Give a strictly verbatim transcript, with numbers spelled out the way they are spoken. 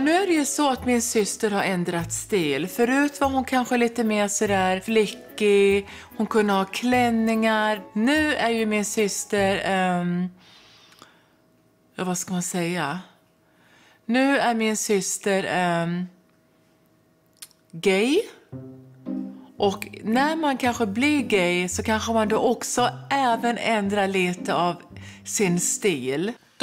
nu är det ju så att min syster har ändrat stil. Förut var hon kanske lite mer sådär flickig. Hon kunde ha klänningar. Nu är ju min syster... Um, ja, vad ska man säga? Nu är min syster um, gay. Och när man kanske blir gay så kanske man då också även ändrar lite av sin stil.